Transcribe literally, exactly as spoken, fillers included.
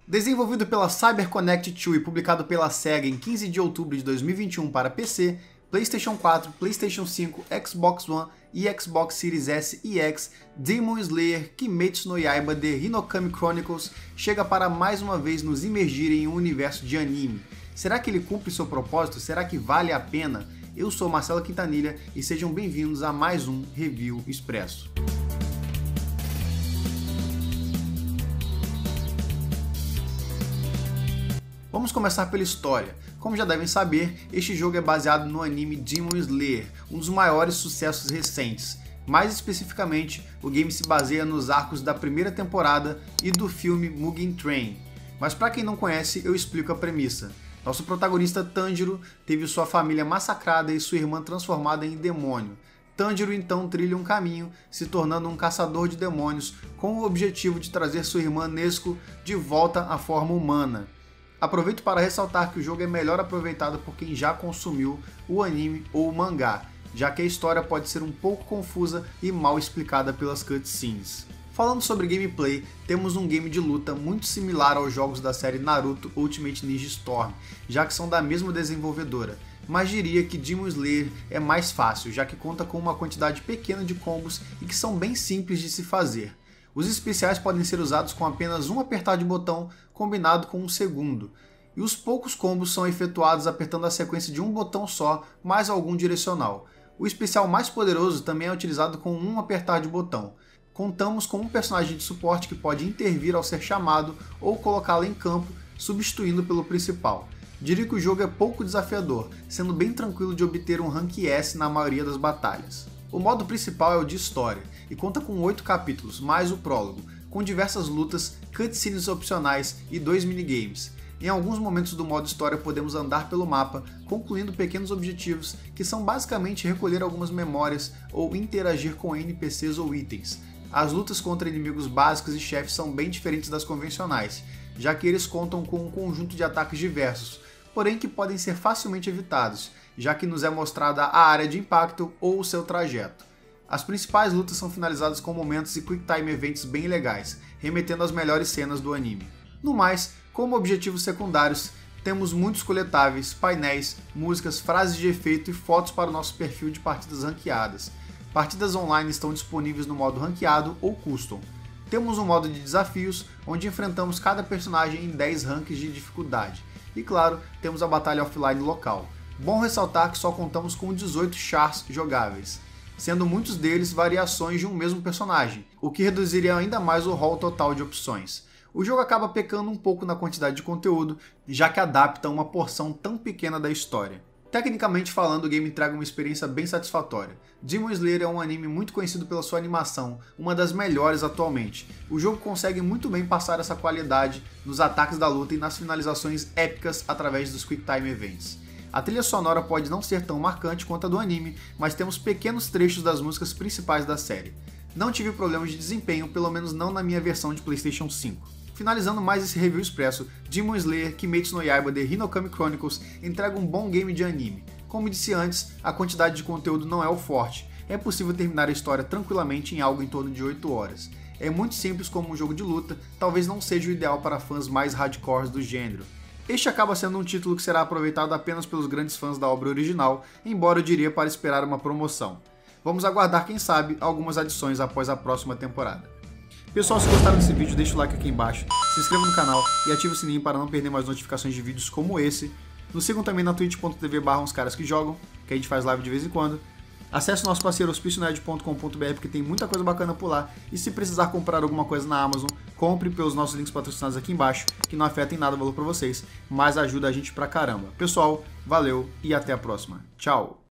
Desenvolvido pela CyberConnect dois e publicado pela SEGA em quinze de outubro de dois mil e vinte e um para P C, PlayStation quatro, PlayStation cinco, Xbox One e Xbox Series S e X, Demon Slayer Kimetsu no Yaiba The Hinokami Chronicles chega para mais uma vez nos imergir em um universo de anime. Será que ele cumpre seu propósito? Será que vale a pena? Eu sou Marcelo Quintanilha e sejam bem-vindos a mais um Review Expresso. Vamos começar pela história. Como já devem saber, este jogo é baseado no anime Demon Slayer, um dos maiores sucessos recentes. Mais especificamente, o game se baseia nos arcos da primeira temporada e do filme Mugen Train. Mas para quem não conhece, eu explico a premissa. Nosso protagonista Tanjiro teve sua família massacrada e sua irmã transformada em demônio. Tanjiro então trilha um caminho, se tornando um caçador de demônios com o objetivo de trazer sua irmã Nezuko de volta à forma humana. Aproveito para ressaltar que o jogo é melhor aproveitado por quem já consumiu o anime ou o mangá, já que a história pode ser um pouco confusa e mal explicada pelas cutscenes. Falando sobre gameplay, temos um game de luta muito similar aos jogos da série Naruto Ultimate Ninja Storm, já que são da mesma desenvolvedora, mas diria que Demon Slayer é mais fácil, já que conta com uma quantidade pequena de combos e que são bem simples de se fazer. Os especiais podem ser usados com apenas um apertar de botão combinado com um segundo, e os poucos combos são efetuados apertando a sequência de um botão só, mais algum direcional. O especial mais poderoso também é utilizado com um apertar de botão. Contamos com um personagem de suporte que pode intervir ao ser chamado ou colocá-lo em campo, substituindo pelo principal. Diria que o jogo é pouco desafiador, sendo bem tranquilo de obter um rank S na maioria das batalhas. O modo principal é o de história, e conta com oito capítulos, mais o prólogo, com diversas lutas, cutscenes opcionais e dois minigames. Em alguns momentos do modo história podemos andar pelo mapa, concluindo pequenos objetivos, que são basicamente recolher algumas memórias ou interagir com N P Cs ou itens. As lutas contra inimigos básicos e chefes são bem diferentes das convencionais, já que eles contam com um conjunto de ataques diversos, porém que podem ser facilmente evitados, já que nos é mostrada a área de impacto ou o seu trajeto. As principais lutas são finalizadas com momentos e quick time events bem legais, remetendo às melhores cenas do anime. No mais, como objetivos secundários, temos muitos coletáveis, painéis, músicas, frases de efeito e fotos para o nosso perfil de partidas ranqueadas. Partidas online estão disponíveis no modo ranqueado ou custom. Temos um modo de desafios, onde enfrentamos cada personagem em dez ranks de dificuldade. E claro, temos a batalha offline local. Bom ressaltar que só contamos com dezoito chars jogáveis, sendo muitos deles variações de um mesmo personagem, o que reduziria ainda mais o rol total de opções. O jogo acaba pecando um pouco na quantidade de conteúdo, já que adapta uma porção tão pequena da história. Tecnicamente falando, o game entrega uma experiência bem satisfatória. Demon Slayer é um anime muito conhecido pela sua animação, uma das melhores atualmente. O jogo consegue muito bem passar essa qualidade nos ataques da luta e nas finalizações épicas através dos Quick Time Events. A trilha sonora pode não ser tão marcante quanto a do anime, mas temos pequenos trechos das músicas principais da série. Não tive problemas de desempenho, pelo menos não na minha versão de PlayStation cinco. Finalizando mais esse review expresso, Demon Slayer Kimetsu no Yaiba The Hinokami Chronicles entrega um bom game de anime. Como disse antes, a quantidade de conteúdo não é o forte. É possível terminar a história tranquilamente em algo em torno de oito horas. É muito simples como um jogo de luta, talvez não seja o ideal para fãs mais hardcores do gênero. Este acaba sendo um título que será aproveitado apenas pelos grandes fãs da obra original, embora eu diria para esperar uma promoção. Vamos aguardar, quem sabe, algumas adições após a próxima temporada. Pessoal, se gostaram desse vídeo, deixa o like aqui embaixo, se inscreva no canal e ative o sininho para não perder mais notificações de vídeos como esse. Nos sigam também na twitch ponto tv barra uns caras que jogam, que a gente faz live de vez em quando. Acesse o nosso parceiro hospício nerd ponto com ponto br, porque tem muita coisa bacana por lá. E se precisar comprar alguma coisa na Amazon, compre pelos nossos links patrocinados aqui embaixo, que não afeta em nada o valor para vocês, mas ajuda a gente pra caramba. Pessoal, valeu e até a próxima. Tchau!